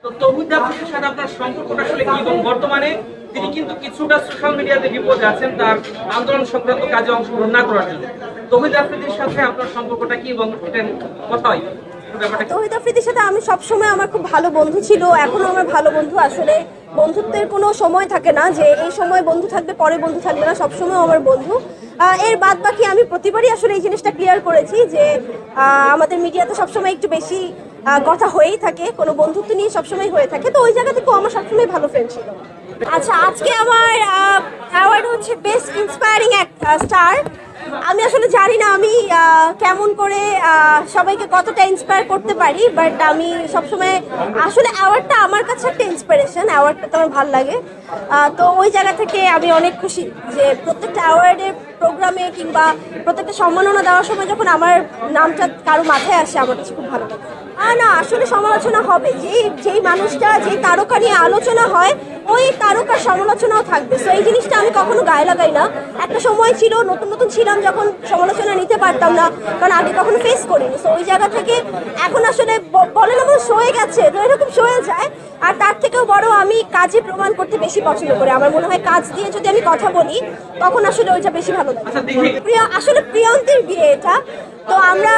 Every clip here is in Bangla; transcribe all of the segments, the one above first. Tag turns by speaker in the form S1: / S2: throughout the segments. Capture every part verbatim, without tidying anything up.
S1: তো তৌহিদ আফ্রিদির সাথে আপনার সম্পর্কটা আসলে কি, এবং বর্তমানে তিনি কিন্তু কিছুটা সোশ্যাল মিডিয়াতে বিপদে আছেন তার আন্দোলন সংক্রান্ত কাজে অংশগ্রহণ না করার জন্য। তৌহিদ আফ্রিদির সাথে আপনার সম্পর্কটা কি এবং এটা কথা হয়?
S2: তৌহিদ আফ্রিদির সাথে আমি সবসময় আমার খুব ভালো বন্ধু ছিল, এখনো আমার ভালো বন্ধু। আসলে বন্ধুত্বের কোনো সময় থাকে না যে এই সময় বন্ধু থাকবে পরে বন্ধু থাকবে না, সবসময় আমার বন্ধু। এর বাদ বাকি আমি প্রতিবারই আসলে এই জিনিসটা ক্লিয়ার করেছি যে আমাদের মিডিয়াতে সবসময় একটু বেশি কথা হয়েই থাকে, কোনো বন্ধুত্ব নিয়ে সবসময় হয়ে থাকে। তো ওই জায়গা থেকেও আমার সবসময় ভালো ফ্রেন্ড ছিল। আচ্ছা, আজকে আমার অ্যাওয়ার্ড হচ্ছে বেস্ট ইন্সপায়ারিং স্টার। আমি আসলে জানি না আমি কেমন করে সবাইকে কতটা ইন্সপায়ার করতে পারি, বাট আমি সবসময় আসলে অ্যাওয়ার্ডটা আমার কাছে একটা ইন্সপিরেশন, অ্যাওয়ার্ডটা তো আমার ভালো লাগে। তো ওই জায়গা থেকে আমি অনেক খুশি যে প্রত্যেকটা অ্যাওয়ার্ডের প্রোগ্রামে কিংবা প্রত্যেকটা সম্মাননা দেওয়ার সময় যখন আমার নামটা কারো মাথায় আসে আমার কাছে খুব ভালো লাগে। না, আসলে সমালোচনা হবে, যে যেই মানুষটা যে তারকা নিয়ে আলোচনা হয় ওই তারকার সমালোচনাও থাকবে। তো এই জিনিসটা আমি কখনো গায়ে লাগাই না। একটা সময় ছিল, নতুন নতুন ছিলাম যখন সমালোচনা নিতে পারতাম না, কারণ আগে কখনো ফেস করিনি। তো ওই জায়গা থেকে এখন আসলে বলে না আমার সয়ে গেছে, তো এরকম সয়ে যায়। আর তার থেকেও বড় আমি কাজে প্রমাণ করতে বেশি পছন্দ করি। আমার মনে হয় কাজ দিয়ে যদি আমি কথা বলি তখন আসলে ওইটা বেশি ভালো লাগে। প্রিয় আসলে প্রিয়ন্তীর বিয়ে এটা, তো আমরা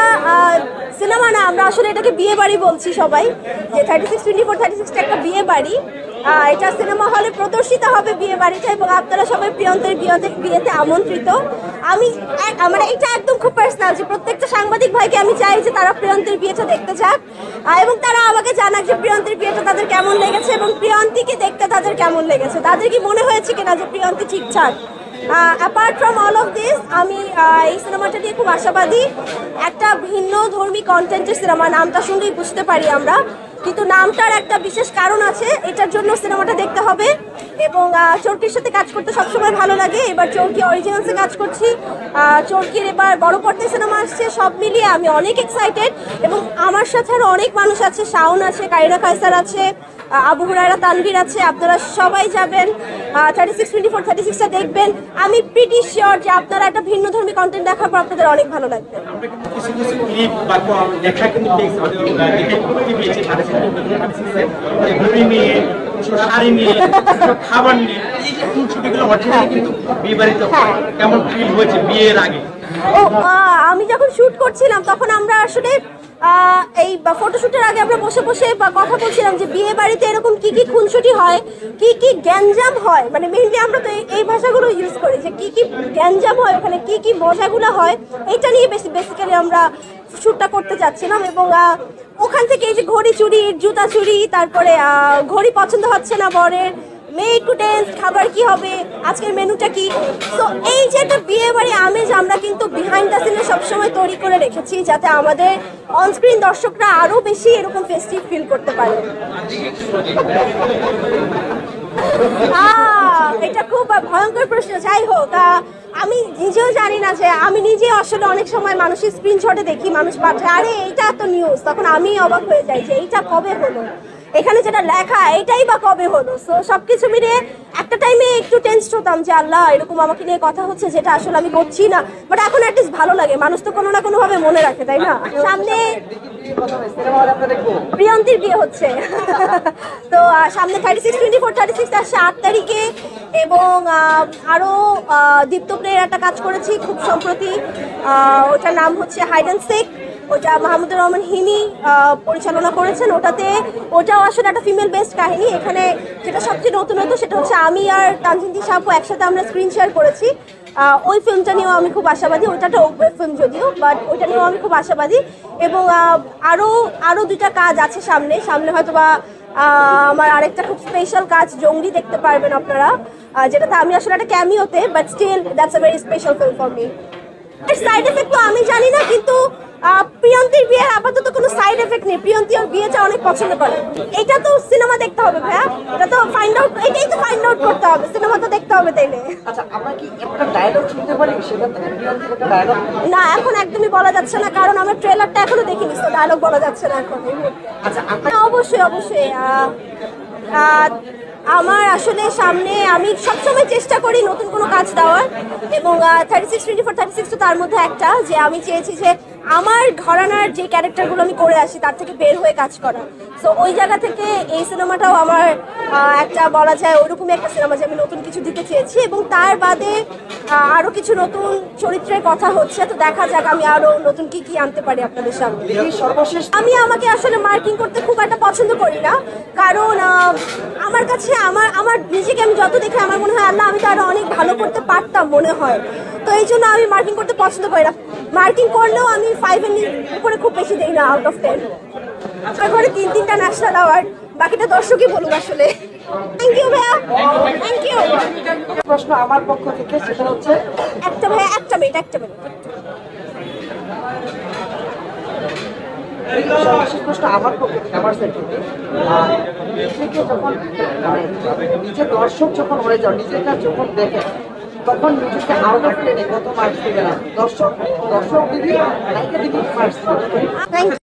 S2: সিনেমা না, আমরা আসলে এটাকে বিয়ে বাড়ি বলছি সবাই, যে thirty six twenty four thirty সিক্সটা একটা বিয়ে বাড়ি। এটা সিনেমা হলে প্রদর্শিত হবে বিয়ে বাড়িটা, এবং আপনারা সবাই প্রিয়ন্তীর বিয়েতে বিয়েতে আমন্ত্রিত। আমি আমার এটা একদম খুব পার্সোনাল যে প্রত্যেকটা সাংবাদিক ভাইকে আমি চাই যে তারা প্রিয়ন্তীর বিয়েটা দেখতে যাক, এবং তারা আমাকে জানাক যে প্রিয়ন্তীর বিয়েটা তাদের কেমন লেগেছে এবং প্রিয়ন্তীকে দেখতে তাদের কেমন লেগেছে, তাদের কি মনে হয়েছে কিনা যে প্রিয়ন্তী ঠিকঠাক। Apart from all of this, আমি এই সিনেমাটা নিয়ে খুব আশাবাদী। একটা ভিন্ন ধর্মী কন্টেন্টের সিনেমা, নামটা শুনলেই বুঝতে পারি আমরা, কিন্তু নামটার একটা বিশেষ কারণ আছে, এটার জন্য সিনেমাটা দেখতে হবে। এবং চরকির সাথে কাজ করতে সবসময় ভালো লাগে। এবার চরকি অরিজিনালসে কাজ করছি, চরকির এবার বড় পর্দায় সিনেমা আসছে। সব মিলিয়ে আমি অনেক এক্সাইটেড, এবং আমার সাথে আরও অনেক মানুষ আছে, শাওন আছে, কারিনা কায়সার আছে, আবু হুরায়রা তানভীর আছে। আপনারা সবাই যাবেন, thirty six twenty four thirty সিক্সটা দেখবেন। আমি প্রিটি শিওর যে আপনারা একটা ভিন্ন ধর্মী কন্টেন্ট দেখার পর আপনাদের অনেক ভালো লাগবে।
S1: খাবার নিয়ে এই যে ছুটিগুলো কিন্তু বিয়ে বাড়িতে কেমন ফিল হয়েছে বিয়ের আগে?
S2: ও, আমি যখন শুট করছিলাম তখন আমরা আসলে এই ফটোশুটের আগে আমরা বসে বসে কথা বলছিলাম যে বিয়ে বাড়িতে এরকম কি কি খুনসুটি হয়, কি কি গ্যাঞ্জাম হয়, মানে মেইনলি আমরা তো এই ভাষাগুলো ইউজ করি যে কি কি গ্যাঞ্জাম হয়, ওখানে কি কি মজাগুলো হয়, এটা নিয়ে বেশি বেসিক্যালি আমরা শ্যুটটা করতে যাচ্ছিলাম। এবং ওখান থেকে এই যে ঘড়ি চুরি, জুতা চুরি, তারপরে ঘড়ি পছন্দ হচ্ছে না বরের, মেয়ে একটু টেন্স, খাবার কি হবে, আজকের মেনুটা কি। তো এই যে একটা বিয়ে বাড়ি আমেজ আমরা কিন্তু বিহাইন্ড দ্য সিনে সবসময় তৈরি করে রেখেছি, যাতে আমাদের অনস্ক্রিন দর্শকরা আরও বেশি এরকম ফেস্টিভ ফিল করতে পারে। এটা খুব ভয়ঙ্কর প্রশ্ন। যাই হোক, আমি নিজেও জানি না, যে আমি নিজে আসলে অনেক সময় মানুষের স্ক্রিনশটে দেখি মানুষ পাঠায়, আরে এইটা তো নিউজ, তখন আমি অবাক হয়ে যাই যে এইটা কবে হলো, এখানে যেটা লেখা এটাই বা কবে হলো। সো সবকিছু মিলে একটা টাইমে একটু টেনসড হতাম যে আল্লাহ এরকম আমাকে নিয়ে কথা হচ্ছে যেটা আসলে আমি করছি না, বাট এখন অ্যাটলিস্ট ভালো লাগে, মানুষ তো কোনো না কোনো ভাবে মনে রাখে, তাই না? সামনে প্রিয়ন্তীর বিয়ে হচ্ছে তো সামনে thirty six twenty four thirty six আসছে আট তারিখে, এবং আরও দীপ্ত প্লেয়ের একটা কাজ করেছি খুব সম্প্রতি, ওটার নাম হচ্ছে হাইড অ্যান্ড সিক। ওটা মাহমুদুর রহমান হিমি পরিচালনা করেছেন। ওটাতে ওটাও আসলে একটা ফিমেল বেসড কাহিনী। এখানে যেটা সবচেয়ে নতুনত্ব সেটা হচ্ছে আমি আর তানজিন তিশা আপু একসাথে আমরা স্ক্রিন শেয়ার করেছি। ওই ফিল্মটা নিয়েও আমি খুব আশাবাদী, ওইটা একটা ওয়েব ফিল্ম যদিও, বাট ওইটা নিয়েও আমি খুব আশাবাদী। এবং আরও আরও দুইটা কাজ আছে সামনে সামনে হয়তো বা আমার আরেকটা খুব স্পেশাল কাজ জঙ্গলি দেখতে পারবেন আপনারা, যেটাতে আমি আসলে একটা ক্যামিওতে, but still that's a very special film for me. Side effect তো আমি জানি না, কিন্তু প্রিয়ন্তীর বিয়ের আপাতত কোনো সাইড এফেক্ট নেই। প্রিয়ন্তী ওর বিয়েটা অনেক পছন্দ করে। এটা তো সিনেমা দেখতে হবে ভাইয়া, এটা তো ফাইন্ড আউট, এটাই তো ফাইন্ড আউট করতে হবে, সিনেমা তো দেখতে হবে তাইলে।
S3: আচ্ছা, আমরা কি একটা ডায়লগ শুনতে পারি সেটা থেকে প্রিয়ন্তীর একটা ডায়লগ?
S2: না, এখন একদমই বলা যাচ্ছে না, কারণ আমার ট্রেলারটা এখনো দেখিনি, তো ডায়লগ বলা যাচ্ছে না এখন।
S3: আচ্ছা,
S2: অবশ্যই অবশ্যই আমার আসলে সামনে আমি সবসময় চেষ্টা করি নতুন কোনো কাজ দেওয়ার, এবং thirty six twenty four thirty six তো তার মধ্যে একটা, যে আমি চেয়েছি যে আমার ঘরানার যে ক্যারেক্টারগুলো আমি করে আসি তার থেকে বের হয়ে কাজ করা। সো ওই জায়গা থেকে এই সিনেমাটাও আমার আহ, একটা বলা যায় ওইরকমই একটা সিনেমা যে আমি নতুন কিছু দিতে চেয়েছি, এবং তার বাদে আহ, আরো কিছু নতুন চরিত্রের কথা হচ্ছে। তো দেখা যাক আমি আরো নতুন কি কি আনতে পারি আপনাদের সামনে।
S3: এই সর্বশেষ
S2: আমি আমাকে আসলে মার্কিং করতে খুব একটা পছন্দ করি না, কারণ আহ, আমার কাছে আমার আমার নিজেকে আমি যত দেখি আমার মনে হয় আল্লাহ আমি তো আরো অনেক ভালো করতে পারতাম মনে হয়। তো এই জন্য আমি মার্কিং করতে পছন্দ করি না। মার্কিং করলেও আমি ফাইভ এর উপরে খুব বেশি দিই না, আউট অফ টেন। আমার ঘরে তিন তিনটা ন্যাশনাল অ্যাওয়ার্ড, বাকিটা দর্শকই বলুক আসলে। থ্যাংক ইউ ভাইয়া, থ্যাংক ইউ।
S3: প্রশ্ন আমার পক্ষ থেকে, সেটা হচ্ছে
S2: একটা ভাইয়া, একটা মিনিট, একটা মিনিট।
S3: সর্বশেষ প্রশ্ন আমার পক্ষ থেকে, আমার সাইড থেকে, আহ, নিজেকে যখন মানে নিজে দর্শক যখন হয়ে যাও, নিজেকে যখন দেখে তখন নিজেকে আউট অফ টেনে কত মার্কস দিবে না? দর্শক দর্শক দিবি, নায়িকা দিবি, মার্কস দিবি।
S2: থ্যাংক